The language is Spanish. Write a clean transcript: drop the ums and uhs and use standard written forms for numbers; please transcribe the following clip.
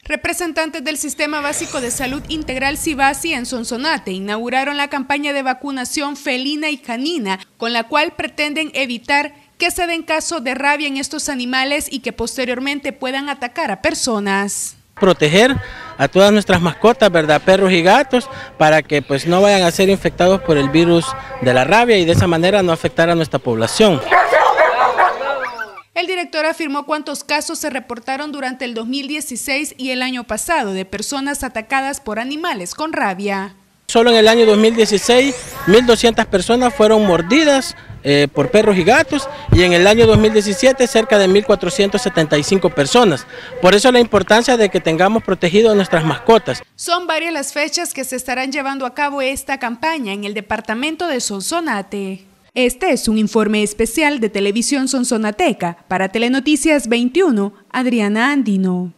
Representantes del Sistema Básico de Salud Integral SIBASI en Sonsonate inauguraron la campaña de vacunación felina y canina, con la cual pretenden evitar que se den casos de rabia en estos animales y que posteriormente puedan atacar a personas. Proteger a todas nuestras mascotas, ¿verdad? Perros y gatos, para que pues no vayan a ser infectados por el virus de la rabia y de esa manera no afectar a nuestra población. El director afirmó cuántos casos se reportaron durante el 2016 y el año pasado de personas atacadas por animales con rabia. Solo en el año 2016, 1.200 personas fueron mordidas por perros y gatos, y en el año 2017 cerca de 1.475 personas. Por eso la importancia de que tengamos protegido a nuestras mascotas. Son varias las fechas que se estarán llevando a cabo esta campaña en el departamento de Sonsonate. Este es un informe especial de Televisión Sonsonateca. Para Telenoticias 21, Adriana Andino.